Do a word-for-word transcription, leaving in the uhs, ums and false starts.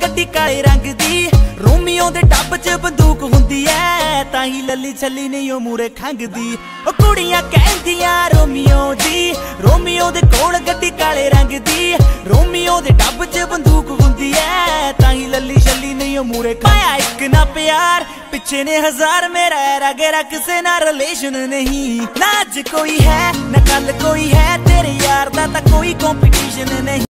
ਗੱਡੀ ਕਾਲੇ ਰੰਗ ਦੀ। ਰੋਮੀਓ ਦੇ ਟੱਬ 'ਚ ਬੰਦੂਕ ਹੁੰਦੀ ਐ, ਤਾਂ ਹੀ ਲੱਲੀ ਛੱਲੀ ਨਹੀਂ ਉਹ ਮੂਰੇ ਖੰਗਦੀ। ਉਹ ਕੁੜੀਆਂ ਕਹਿੰਦੀਆਂ ਰੋਮੀਓ ਦੀ, ਰੋਮੀਓ ਦੇ ਕੋਲ ਗੱਡੀ ਕਾਲੇ ਰੰਗ ਦੀ। ਰੋਮੀਓ ਦੇ ਟੱਬ 'ਚ ਬੰਦੂਕ ਹੁੰਦੀ ਐ, ਤਾਂ ਹੀ ਲੱਲੀ ਛੱਲੀ ਨਹੀਂ ਉਹ ਮੂਰੇ। ਪਾਇਆ ਇੱਕ ਨਾ ਪਿਆਰ ਪਿੱਛੇ ਨੇ ਹਜ਼ਾਰ, ਮੇਰਾ ਐਰਾ ਗੈਰਾ ਕਿਸੇ ਨਾਲ ਰਿਲੇਸ਼ਨ ਨਹੀਂ। ਨਾ ਅੱਜ ਕੋਈ ਹੈ ਨਾ ਕੱਲ ਕੋਈ ਹੈ, ਤੇਰੇ ਯਾਰ ਦਾ ਤਾਂ ਕੋਈ ਕੰਪੀਟੀਸ਼ਨ ਨਹੀਂ।